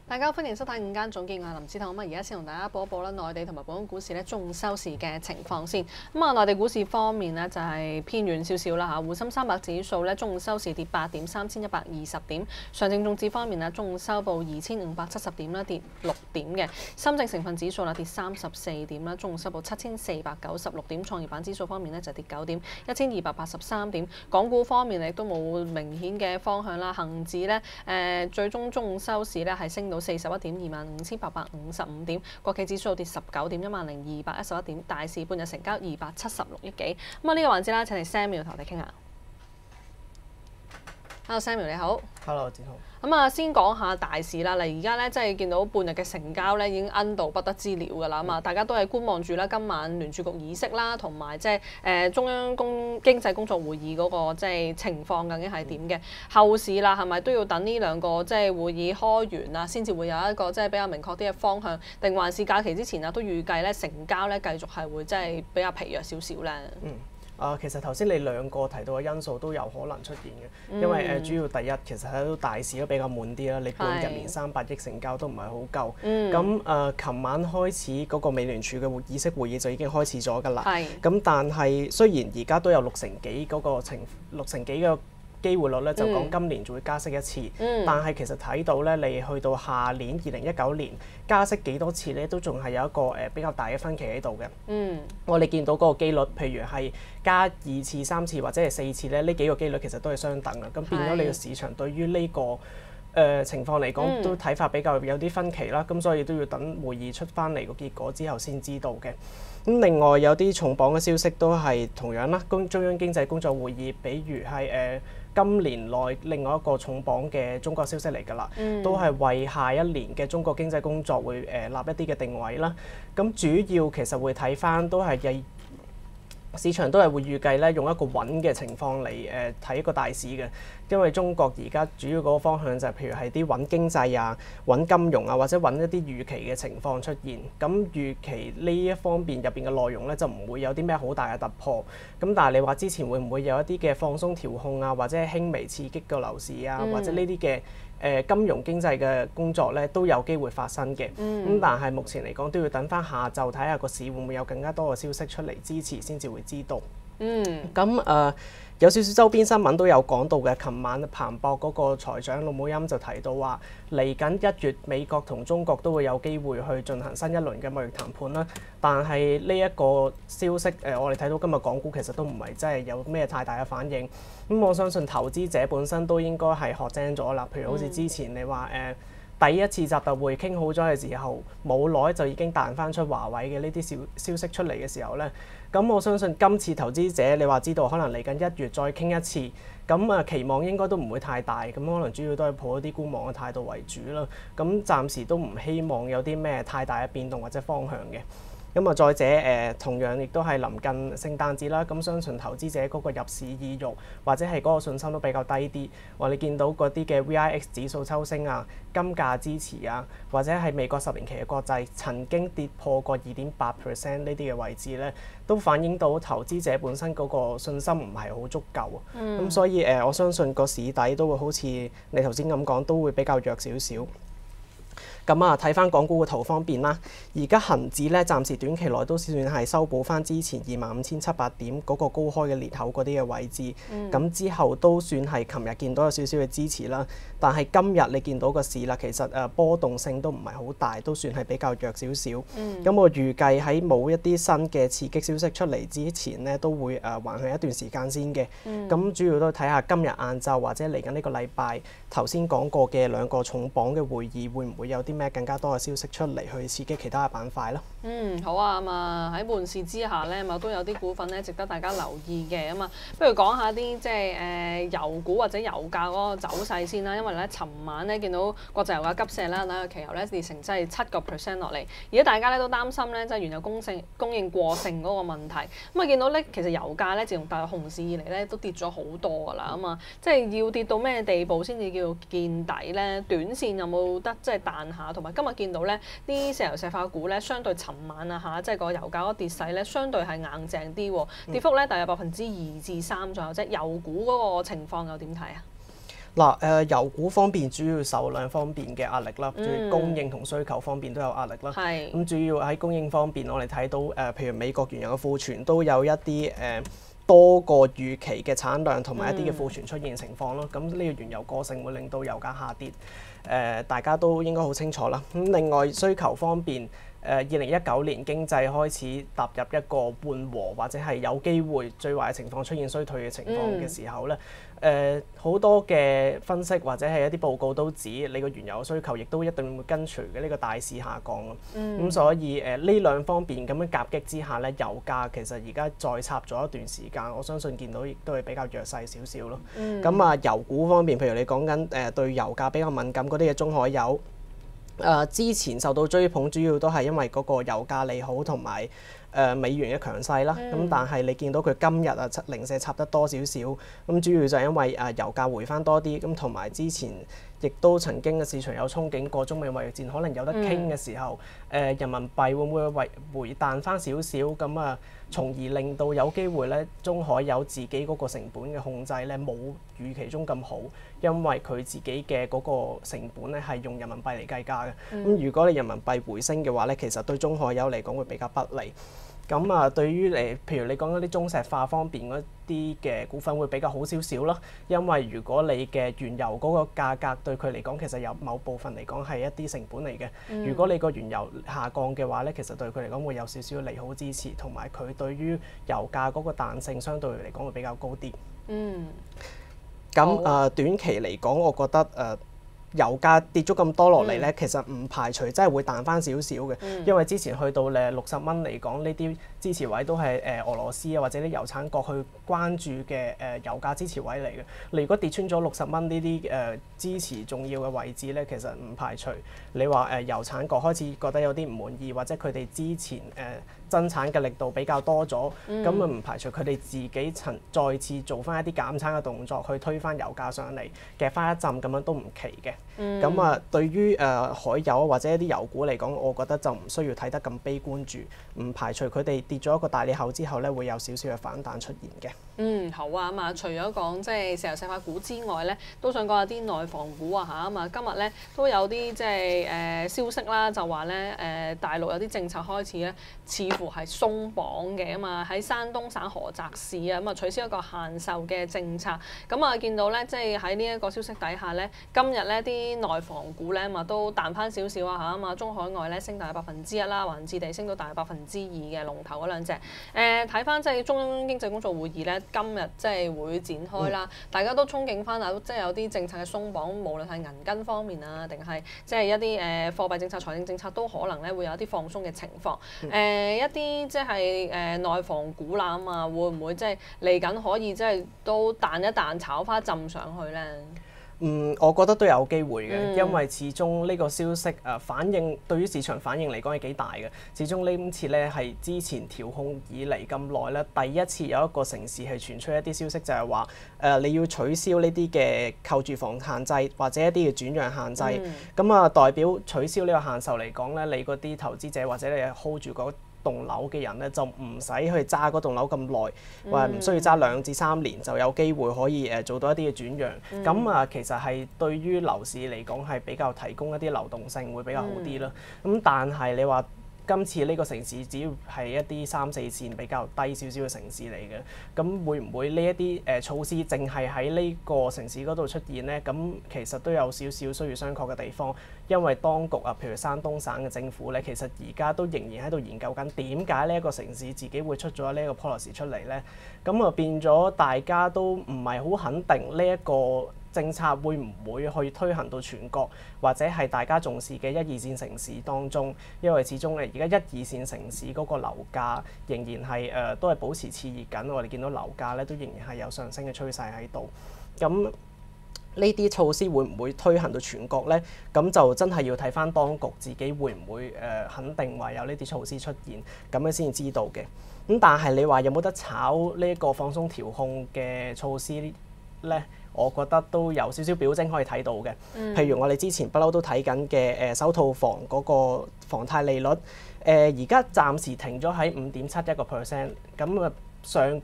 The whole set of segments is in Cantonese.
大家好，歡迎收睇午間總結，我係林子彤。而家先同大家報一報啦，內地同埋本港股市咧中午收市嘅情況先。內地股市方面呢，就係偏軟少少啦嚇。滬深300指數咧中午收市跌8點，3120點。上證綜指方面呢，中午收報2570點啦，跌6點嘅。深證成分指數啦跌34點啦，中午收報7496點。創業板指數方面呢，就跌9點，1283點。港股方面亦都冇明顯嘅方向啦。恒指呢，最終中午收市呢係升到41點，25,855點。國企指數跌19點，10,211點。大市半日成交276億幾。咁呢個環節啦，請嚟 Samuel 同我哋傾下。Hello Samuel 你好。 Hello 子彤。 先講下大市啦。而家咧即係見到半日嘅成交咧已經奀到不得之了㗎啦。大家都係觀望住啦，今晚聯儲局議息啦，同埋即係中央經濟工作會議嗰個即係情況究竟係點嘅？後市啦，係咪都要等呢兩個即係會議開完啦，先至會有一個即係比較明確啲嘅方向？定還是假期之前啊都預計咧成交咧繼續係會即係比較疲弱少少咧？ 其實頭先你兩個提到嘅因素都有可能出現嘅，因為主要第一其實喺度大市都比較悶啲啦，你半日連300億成交都唔係好夠。咁琴晚開始嗰個美聯儲嘅議息會議就已經開始咗㗎啦。咁但係雖然而家都有六成幾嘅機會率咧，就講今年就會加息一次，但係其實睇到咧，你去到下年2019年加息幾多次咧，都仲係有一個比較大嘅分歧喺度嘅。我哋見到嗰個機率，譬如係加2次、3次或者係4次咧，呢幾個機率其實都係相等嘅。咁變咗你個市場對於呢個情況嚟講，都睇法比較有啲分歧啦。咁所以都要等會議出翻嚟個結果之後先知道嘅。咁另外有啲重磅嘅消息都係同樣啦，中央經濟工作會議，比如係今年內另外一個重磅嘅中國消息嚟㗎啦，都係為下一年嘅中國經濟工作會立一啲嘅定位啦。咁主要其實會睇翻都係市場都係會預計咧用一個穩嘅情況嚟睇一個大市嘅，因為中國而家主要嗰個方向就係譬如係啲穩經濟啊、穩金融啊，或者穩一啲預期嘅情況出現。咁預期呢一方面入邊嘅內容咧就唔會有啲咩好大嘅突破。咁但係你話之前會唔會有一啲嘅放鬆調控啊，或者輕微刺激個樓市啊，或者呢啲嘅金融經濟嘅工作咧都有機會發生嘅。咁但係目前嚟講都要等翻下晝睇下個市會唔會有更加多嘅消息出嚟支持先至會知道。咁有少少周邊新聞都有講到嘅。琴晚彭博嗰個財長陸武欽就提到話，嚟緊1月美國同中國都會有機會去進行新一輪嘅貿易談判啦。但係呢一個消息我哋睇到今日港股其實都唔係真係有咩太大嘅反應。咁我相信投資者本身都應該係學精咗啦。譬如好似之前你話第一次習特會傾好咗嘅時候，冇耐就已經彈翻出華為嘅呢啲消息出嚟嘅時候咧，咁我相信今次投資者你話知道可能嚟緊1月再傾一次，咁期望應該都唔會太大，咁可能主要都係抱一啲觀望嘅態度為主啦。咁暫時都唔希望有啲咩太大嘅變動或者方向嘅。咁再者同樣亦都係臨近聖誕節啦，咁相信投資者嗰個入市意欲或者係嗰個信心都比較低啲。我哋見到嗰啲嘅 VIX 指數抽升啊、金價支持啊，或者係美國10年期嘅國債曾經跌破過2.8% 呢啲嘅位置咧，都反映到投資者本身嗰個信心唔係好足夠。咁所以我相信個市底都會好似你頭先咁講，都會比較弱少少。咁睇翻港股嘅圖方面啦，而家恒指咧暫時短期內都算係修補翻之前25,700點嗰個高開嘅裂口嗰啲嘅位置。咁之後都算係琴日見到有少少嘅支持啦。但係今日你見到個市啦，其實波動性都唔係好大，都算係比較弱少少。咁我預計喺冇一啲新嘅刺激消息出嚟之前呢，都會橫向一段時間先嘅。咁主要都睇下今日晏晝或者嚟緊呢個禮拜頭先講過嘅兩個重磅嘅會議，會唔會有啲咩更加多嘅消息出嚟去刺激其他嘅板塊啦？ 好啊。喺悶市之下咧，都有啲股份咧值得大家留意嘅。不如講下啲即係油股或者油價嗰個走勢先啦。因為咧，尋晚咧見到國際油價急瀉啦，紐約期油咧跌成真係7%落嚟。而家大家咧都擔心咧，即係原油供應過剩嗰個問題。見到咧，其實油價咧自從踏入熊市以嚟咧都跌咗好多㗎啦。即係要跌到咩地步先至叫做見底咧？短線有冇得即係彈下？同埋今日見到咧啲石油石化股咧，相對尋晚即係個油價嗰跌勢咧，相對係硬淨啲喎，跌幅咧大約2%至3%左右啫。油股嗰個情況又點睇啊？ 油股方面主要受兩方面嘅壓力啦，主要供應同需求方面都有壓力啦。咁主要喺供應方面，我哋睇到譬如美國原油嘅庫存都有一啲多過預期嘅產量同埋一啲嘅庫存出現情況咯。咁呢個原油過剩會令到油價下跌，大家都應該好清楚啦。咁另外需求方面，2019年經濟開始踏入一個緩和或者係有機會最壞嘅情況出現衰退嘅情況嘅時候咧，好多嘅分析或者係一啲報告都指你個原油需求亦都一定會跟隨嘅呢個大市下降咯。咁所以呢兩方面咁樣夾擊之下咧，油價其實而家再插咗一段時間，我相信見到亦都係比較弱勢少少咯。咁油股方面，譬如你講緊對油價比較敏感嗰啲嘅中海油。之前受到追捧，主要都係因為嗰個油價利好同埋美元嘅強勢啦。咁但係你見到佢今日零舍插得多少少，咁主要就係因為油價回翻多啲，咁同埋之前亦都曾經嘅市場有憧憬過中美貿易戰可能有得傾嘅時候，人民幣會唔會回彈翻少少咁從而令到有機會咧，中海油自己嗰個成本嘅控制咧冇預期中咁好，因為佢自己嘅嗰個成本咧係用人民幣嚟計價嘅。咁如果你人民幣回升嘅話咧，其實對中海油嚟講會比較不利。咁對於譬如你講嗰啲中石化方面嗰啲嘅股份會比較好少少咯，因為如果你嘅原油嗰個價格對佢嚟講，其實有某部分嚟講係一啲成本嚟嘅。如果你個原油下降嘅話咧，其實對佢嚟講會有少少利好支持，同埋佢對於油價嗰個彈性相對嚟講會比較高啲。咁短期嚟講，我覺得油價跌咗咁多落嚟咧，其實唔排除真係會彈翻少少嘅，因為之前去到60蚊嚟講，呢啲支持位都係俄羅斯或者啲油產國去關注嘅油價支持位嚟嘅。你如果跌穿咗60蚊呢啲支持重要嘅位置咧，其實唔排除你話油產國開始覺得有啲唔滿意，或者佢哋之前增產嘅力度比較多咗，咁唔排除佢哋自己再次做翻一啲減產嘅動作，去推翻油價上嚟，夾翻一陣咁樣都唔奇嘅。咁對於海油或者一啲油股嚟講，我覺得就唔需要睇得咁悲觀住，唔排除佢哋跌咗一個大利口之後咧，會有少少嘅反彈出現嘅。 好啊嘛，除咗講即係石油石化股之外咧，都想講下啲內房股啊嘛。今日咧都有啲即係消息啦，就話咧大陸有啲政策開始咧，似乎係鬆綁嘅嘛。喺山東省菏澤市咁取消一個限售嘅政策。咁見到咧，即係喺呢一個消息底下咧，今日咧啲內房股咧都彈翻少少嘛。中海外咧升大約1%啦，華潤置地升到大約2%嘅龍頭嗰兩隻。睇翻即係中央經濟工作會議咧，今日即係會展開啦。大家都憧憬翻即係有啲政策嘅鬆綁，無論係銀根方面定係即係一啲貨幣政策、財政政策都可能咧會有一啲放鬆嘅情況。一啲即係內房股啦會唔會即係嚟緊可以即係都彈一彈炒花浸上去咧？ 我覺得都有機會嘅，因為始終呢個消息反應對於市場反應嚟講係幾大嘅。始終呢次咧係之前調控以嚟咁耐咧，第一次有一個城市係傳出一啲消息，就係話你要取消呢啲嘅購住房限制或者一啲嘅轉讓限制。咁代表取消呢個限售嚟講咧，你嗰啲投資者或者你 hold 住嗰棟樓嘅人咧，就唔使去揸嗰棟樓咁耐，或者唔需要揸2至3年，就有機會可以做到一啲嘅轉讓。咁其實係對於樓市嚟講係比較提供一啲流動性會比較好啲啦。咁但係你話今次呢個城市只要係一啲3、4線比較低少少嘅城市嚟嘅，咁會唔會呢一啲措施淨係喺呢個城市嗰度出現呢？咁其實都有少少需要商榷嘅地方，因為當局譬如山東省嘅政府咧，其實而家都仍然喺度研究緊點解呢一個城市自己會出咗呢一個 policy 出嚟呢？咁變咗大家都唔係好肯定呢一個政策會唔會去推行到全國，或者係大家重視嘅1、2線城市當中，因為始終而家1、2線城市嗰個樓價仍然係都係保持熾熱緊，我哋見到樓價咧都仍然係有上升嘅趨勢喺度。咁呢啲措施會唔會推行到全國呢？咁就真係要睇翻當局自己會唔會肯定話有呢啲措施出現，咁樣先知道嘅。咁但係你話有冇得炒呢一個放鬆調控嘅措施呢？我覺得都有少少表徵可以睇到嘅。譬如我哋之前不嬲都睇緊嘅首套房嗰個房貸利率，而家暫時停咗喺5.71%。咁上個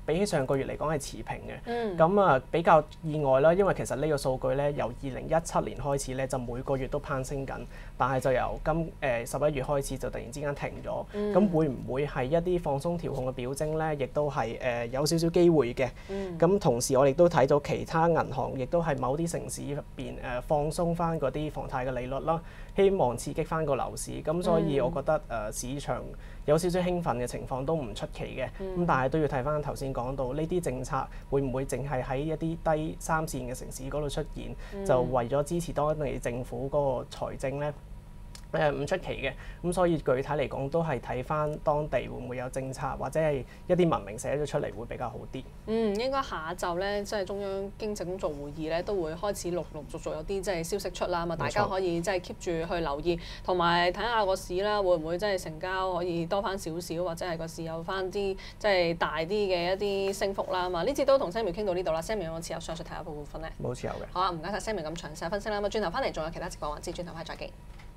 比起上個月嚟講係持平嘅。咁比較意外啦，因為其實呢個數據咧由2017年開始咧就每個月都攀升緊，但係就由11月開始就突然之間停咗。咁會唔會係一啲放鬆調控嘅表徵咧？亦都係有少少機會嘅。咁同時我哋都睇到其他銀行亦都係某啲城市入邊放鬆翻嗰啲房貸嘅利率啦，希望刺激翻個樓市。咁所以我覺得市場有少少興奮嘅情況都唔出奇嘅。咁但係都要睇翻頭先講到呢啲政策會唔會淨係喺一啲低三線嘅城市嗰度出現，就為咗支持當地政府嗰個財政咧？唔出奇嘅，咁所以具體嚟講都係睇翻當地會唔會有政策或者係一啲文明寫咗出嚟會比較好啲。 應該下晝咧，即係中央經濟工作會議咧，都會開始陸續有啲即係消息出啦，大家可以即係 keep 住去留意，同埋睇下個市啦，會唔會即係成交可以多翻少少，或者係個市有翻啲即係大啲嘅一啲升幅啦嘛。呢次都同 Sammy 傾到呢度啦，Sammy 有冇持有上述睇下部分咧？ 冇持有嘅。 好啊，唔該晒 Sammy 咁詳細分析啦。咁轉頭翻嚟仲有其他直播環節，轉頭翻嚟再見。